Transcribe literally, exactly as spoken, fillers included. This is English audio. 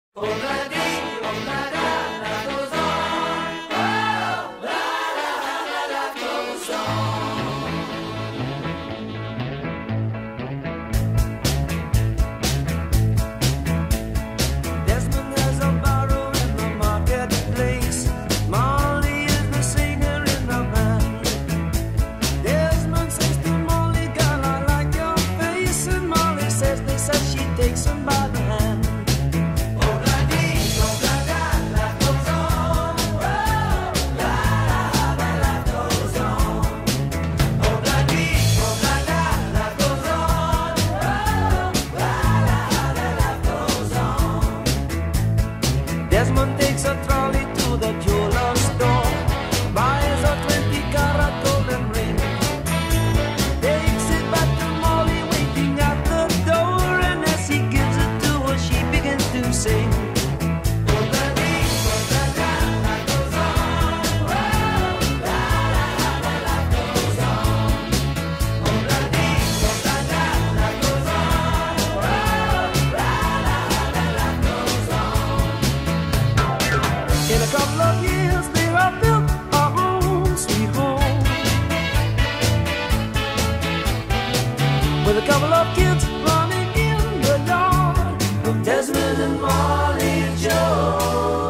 Obladi, Oblada, life goes on. Oh, la la la, life goes on. Desmond has a barrow in the marketplace. Molly is the singer in the band. Desmond says to Molly, girl, I like your face. And Molly says this as she takes him by the hand. Desmond takes a trolley to the jeweler store, buys a twenty carat golden ring, takes it back to Molly waiting at the door, and as he gives it to her, she begins to sing. Obladi, Oblada, life goes on. Oh, la la la, life goes on. Obladi, Oblada, life goes on. Oh, la la la, life goes on. In a couple of years they have built a home, sweet home, with a couple of kids running in the yard of Desmond and Molly Joe.